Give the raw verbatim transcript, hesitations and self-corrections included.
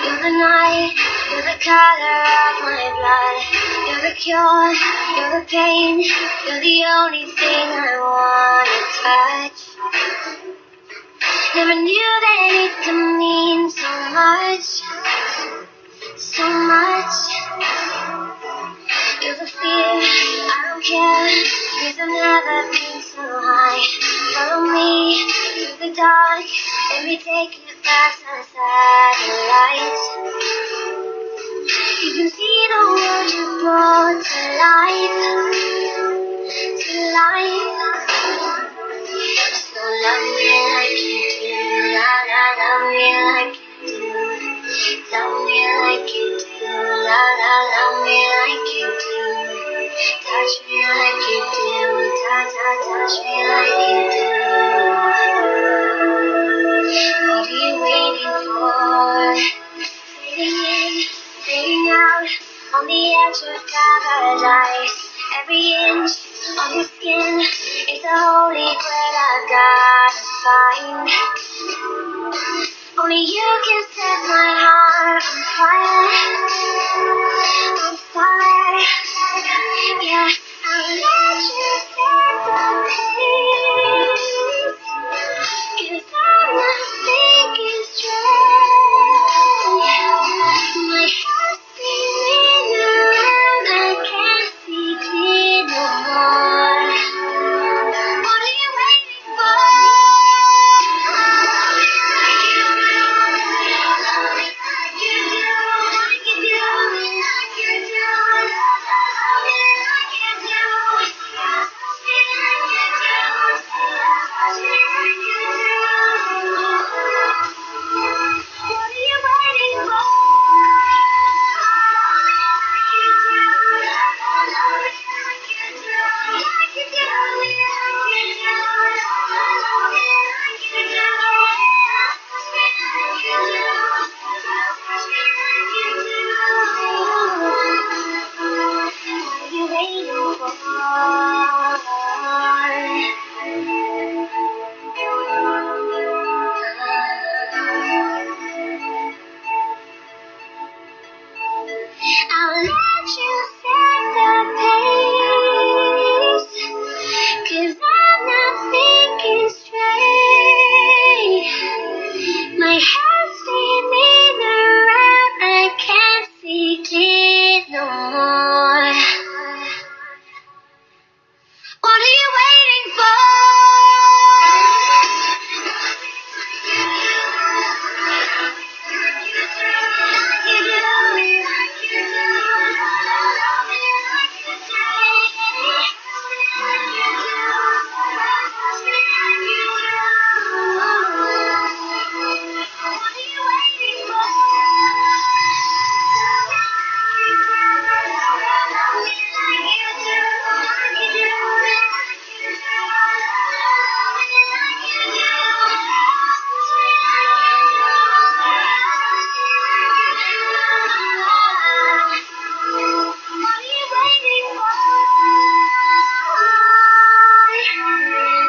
You're the night, you're the color of my blood. You're the cure, you're the pain. You're the only thing I wanna touch. Never knew that it could mean so much, so much. You're the fear, I don't care, 'cause I've never been so high. Follow me through the dark, let me take you past the satellites. You can see the world you brought to life, to life. So love me like you do, la la, love me like you do. Love me like you do, la la, love me like you do. Touch me like you do, ta ta, touch me like you do. What are you waiting for? Fading in, fading out, on the edge of paradise. Every inch on your skin is a holy grail I've gotta find. Only you can set my heart on fire, on fire. Yeah, I'll let you set the pace, 'cause I'm not thinking straight. My head's spinning around, I can't see clear no more. What are you waiting for? I'll let you set the pace, 'cause I'm not thinking straight. My head's spinning around, I can't see clear no more. What are you waiting for? What are you waiting for?